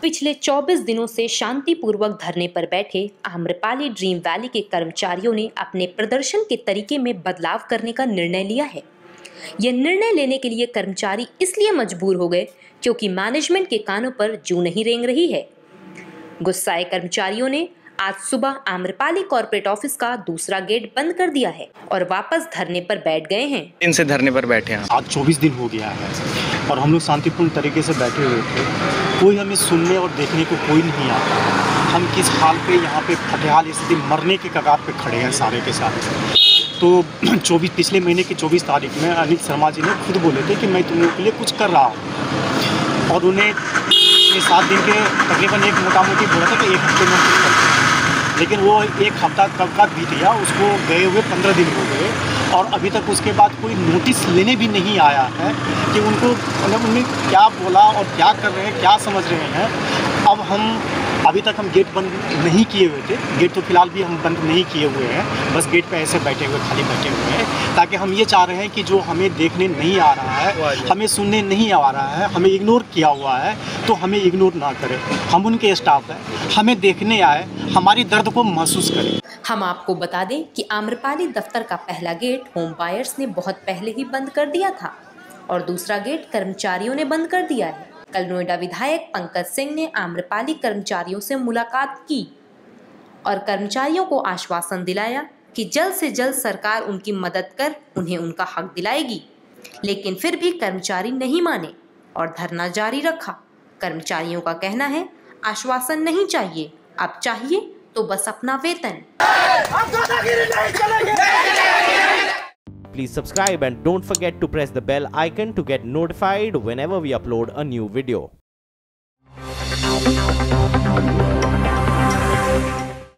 पिछले 24 दिनों से शांतिपूर्वक धरने पर बैठे आम्रपाली ड्रीम वैली के कर्मचारियों ने अपने प्रदर्शन के तरीके में बदलाव करने का निर्णय लिया है। यह निर्णय लेने के लिए कर्मचारी इसलिए मजबूर हो गए क्योंकि मैनेजमेंट के कानों पर जूं नहीं रेंग रही है। गुस्साए कर्मचारियों ने आज सुबह आम्रपाली कॉर्पोरेट ऑफिस का दूसरा गेट बंद कर दिया है और वापस धरने पर बैठ गए हैं। इनसे धरने पर बैठे हैं। आज 24 दिन हो गया है और हम लोग शांतिपूर्ण तरीके से बैठे हुए थे। कोई हमें सुनने और देखने को कोई नहीं आता। हम किस हाल पे यहाँ पे फटेहाल स्थिति मरने के कगार पे खड़े हैं सारे के सारे। तो पिछले महीने की 24 तारीख में अनिल शर्मा जी ने खुद बोले थे कि मैं तुम लोगों के लिए कुछ कर रहा हूँ और उन्हें 7 दिन के तकरीबन एक मोटामोटी बोला था कि 1 हफ्ते में कुछ करते हैं, लेकिन वो 1 हफ्ता कब का बीत गया, उसको गए हुए 15 दिन हो गए और अभी तक उसके बाद कोई नोटिस लेने भी नहीं आया है कि उनको मतलब उन्हें क्या बोला और क्या कर रहे हैं, क्या समझ रहे हैं। अब अभी तक हम गेट बंद नहीं किए हुए थे। गेट तो फिलहाल भी हम बंद नहीं किए हुए हैं, बस गेट पे ऐसे बैठे हुए खाली बैठे हुए हैं, ताकि हम ये चाह रहे हैं कि जो हमें देखने नहीं आ रहा है, हमें सुनने नहीं आ रहा है, हमें इग्नोर किया हुआ है, तो हमें इग्नोर ना करें। हम उनके स्टाफ हैं, हमें देखने आए, हमारी दर्द को महसूस करें। हम आपको बता दें कि आम्रपाली दफ्तर का पहला गेट होम बायर्स ने बहुत पहले ही बंद कर दिया था और दूसरा गेट कर्मचारियों ने बंद कर दिया है। कल नोएडा विधायक पंकज सिंह ने आम्रपाली कर्मचारियों से मुलाकात की और कर्मचारियों को आश्वासन दिलाया कि जल्द से जल्द सरकार उनकी मदद कर उन्हें उनका हक दिलाएगी, लेकिन फिर भी कर्मचारी नहीं माने और धरना जारी रखा। कर्मचारियों का कहना है, आश्वासन नहीं चाहिए, अब चाहिए तो बस अपना वेतन। Please subscribe and don't forget to press the bell icon to get notified whenever we upload a new video.